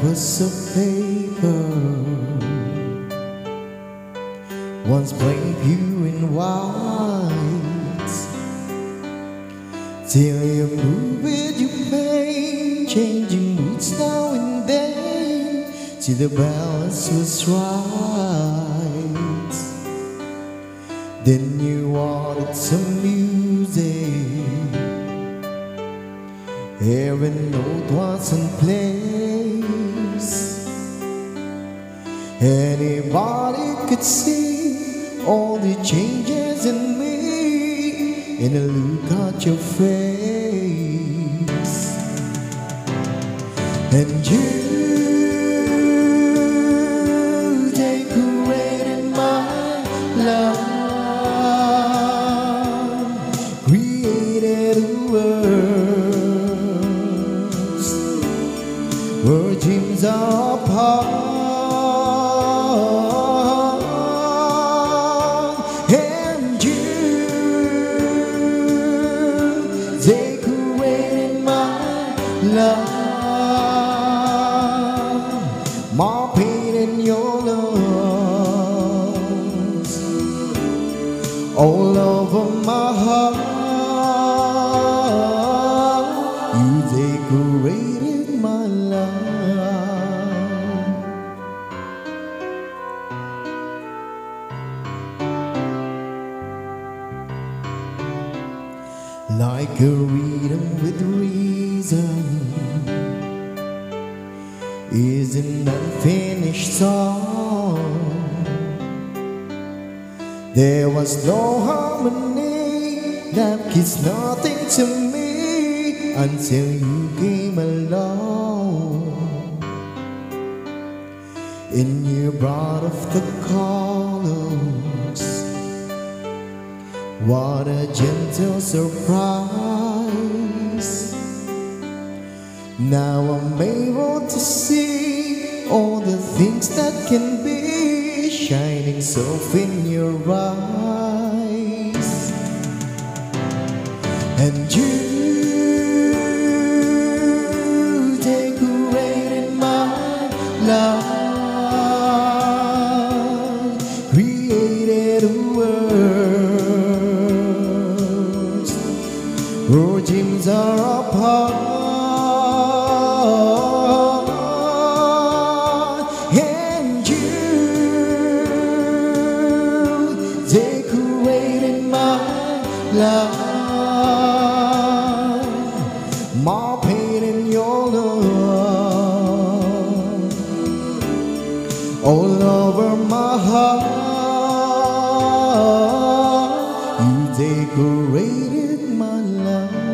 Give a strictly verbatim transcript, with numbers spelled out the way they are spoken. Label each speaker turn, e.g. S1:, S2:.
S1: canvas of paper, once plain pure and white, till you move with your pain, changing moods now and then, till the balance was right. Then you wanted some music, every note was in place. Anybody could see all the changes in me in a look at your face. And you decorated my love, created a world where dreams are apart. And you decorated my love, more pain in your lungs, all over my heart. You decorated my love. Like a rhythm with reason is an unfinished song. There was no harmony, that is nothing to me until you came along. And you brought off the colors. What a gentle surprise. Now I'm able to see all the things that can be shining soft in your eyes. And you decorated my life, created a world where dreams are apart. And you decorated my life, more pain in your love, all over my heart. You decorated my life.